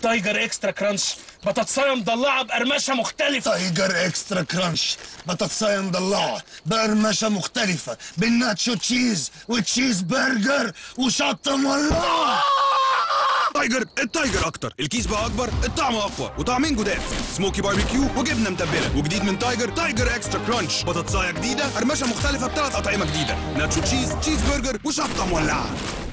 تايجر اكسترا كرانش، بطاطسايه مضلعه بقرمشه مختلفه. تايجر اكسترا كرانش، بطاطسايه مضلعه بقرمشه مختلفه، بالناتشو تشيز وتشيز برجر وشطه مولعه. التايجر اكتر، الكيس بقى اكبر، الطعم اقوى، وطعمين جداد، سموكي باربيكيو وجبنه متبله. وجديد من تايجر اكسترا كرانش، بطاطسايه جديده، قرمشه مختلفه بثلاث اطعمه جديده، ناتشو تشيز، تشيز برجر وشطه مولعه.